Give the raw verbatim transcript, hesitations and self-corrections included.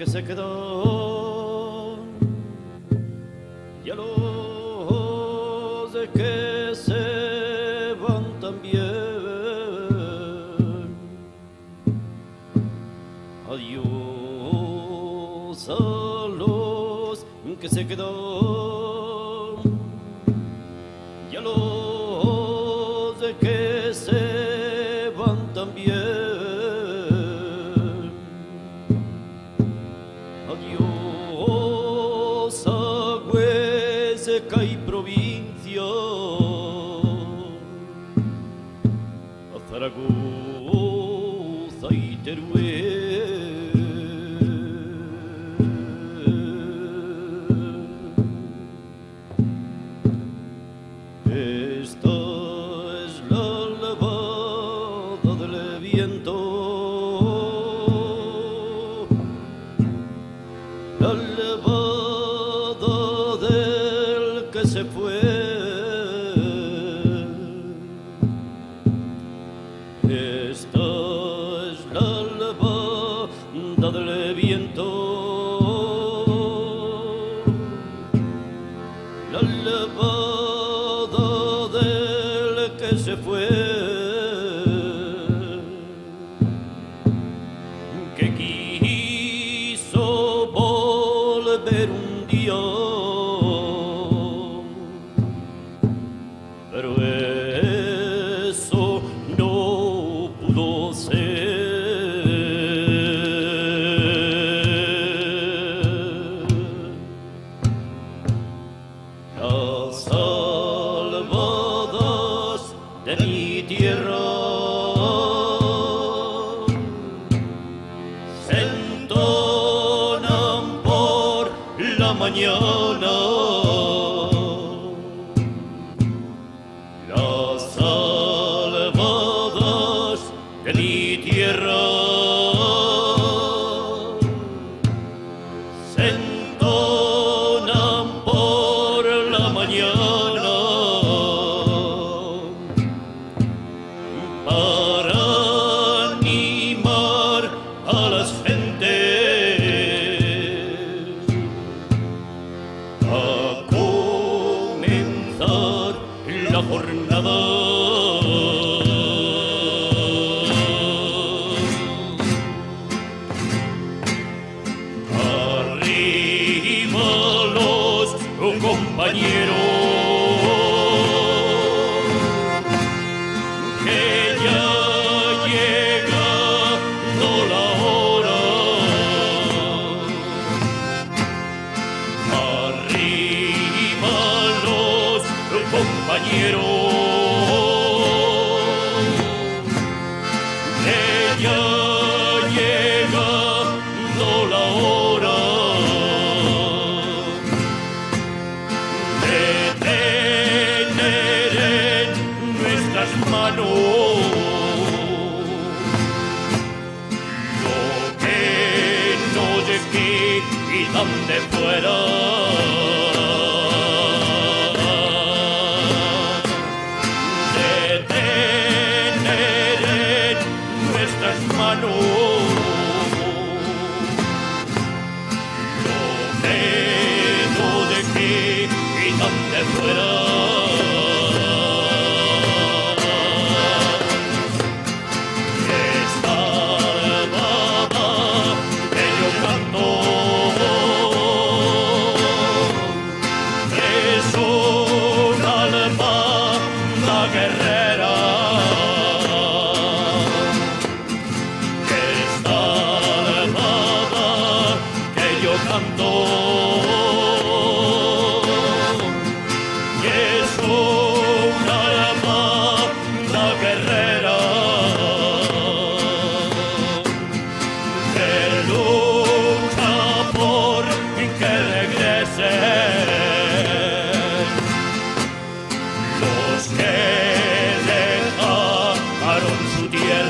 que se quedó y a los que se van también. Adiós a los que se quedó y a los que se van también. Adiós a Huesca y provincia, a Zaragoza y Teruel. Esta es la levada del viento, la levada del que se fue. Esta es la levada del viento, la levada del que se fue, que quiso volver un día, pero eso no pudo ser. Las salvadas de mi tierra se entonan por la mañana. Las salvadas de mi tierra se entonan por la mañana para animar a las gentes a comenzar la jornada. Arriba los compañeros, que ya llegando la hora. Arriba los compañeros, que ya llegando la hora de tener en nuestras manos lo que nos quitan de fuera. De tener en nuestras manos lo que nos quitan de fuera. Esta levada que yo canto es una levada guerrera. Esta levada que yo canto es una levada guerrera, que lucha por que regresen los que dejaron su tierra.